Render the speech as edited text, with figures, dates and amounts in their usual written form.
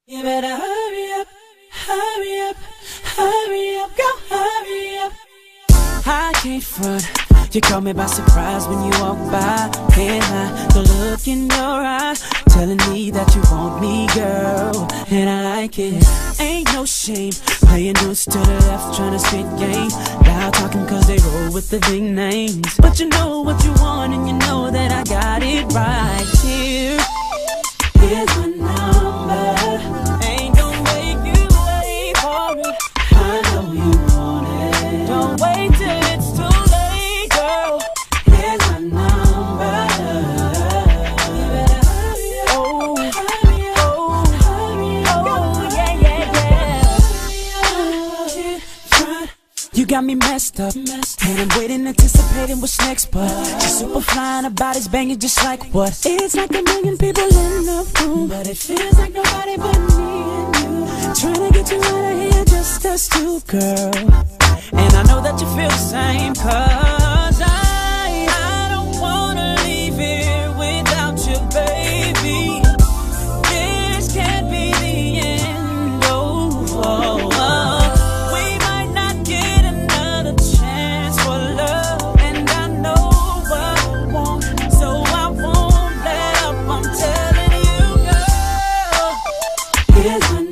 You better hurry up, hurry up, hurry up, go hurry up. I can't front, you caught me by surprise when you walk by. Can't hide the look in your eyes, telling me that you want me, girl, and I like it. Ain't no shame, playing notes to the left, trying to spit game. Loud talking cause they roll with the big names. But you know what you want and you know that I got it right here. Here's my number, ain't gonna make you wait for it. I know you want it, don't wait till it's too late, girl. Here's my number, you better hurry up, oh, hurry up, oh, hurry up, oh, yeah. You got me messed up, and I'm waiting, anticipating what's next. But you're super fly and her body's banging just like what? It's like a million people in the room, but it feels like nobody but me and you. Trying to get you out of here, just us two, girl. And I know that you feel the same, cause I don't wanna leave here without you, baby. This can't be the end, oh, oh, oh. We might not get another chance for love, and I know what I want, so I won't let up, I'm telling you, girl. Here's my